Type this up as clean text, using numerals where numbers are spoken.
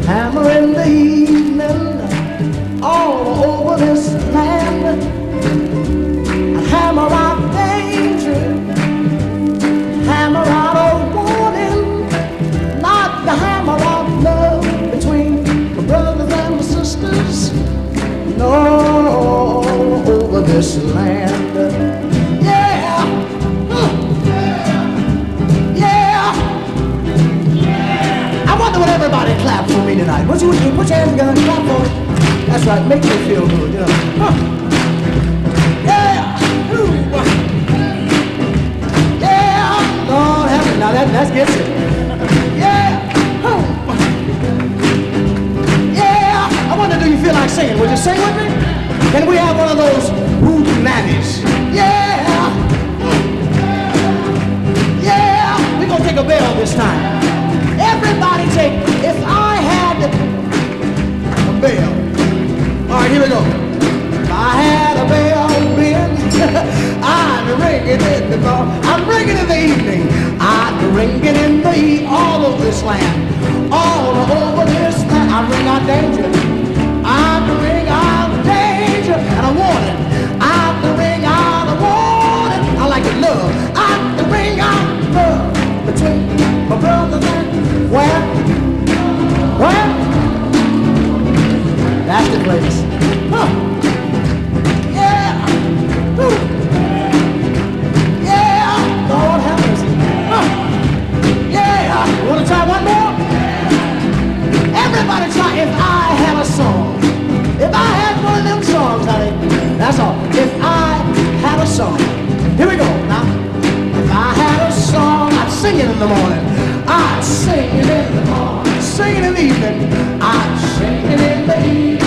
hammer in the evening, all over this land. A hammer out danger, hammer out a warning, not the hammer out love between my brothers and my sisters. No, over this land. Yeah, yeah. I wonder what everybody clap for me tonight. Put your hands together and clap for me. That's right, make me feel good, you know. Yeah, yeah. Lord help me. Now that gets it. Yeah, yeah. I wonder, do you feel like singing? Would you sing with me? Can we have one of those hootenannies? Yeah, yeah. We're gonna take a bell this time. Everybody take, if I had a bell. All right, here we go. If I had a bell ring, I'd ring it in the morning. I'm ringing in the evening. I'd ring it in the all over this land. All over this land. I ring out danger. I'd ring out danger and a warning. I'd ring out a warning. I like it love. I'd ring out love between my brothers and where? That's the place. Huh. Yeah. Woo. Yeah. Lord have mercy. Huh. Yeah. You want to try one more? Everybody try. If I had a song. If I had one of them songs, honey. That's all. If I had a song. Here we go. Now. If I had a song, I'd sing it in the morning. I'd sing it in the morning. Sing it in the evening. I'd sing it in the evening.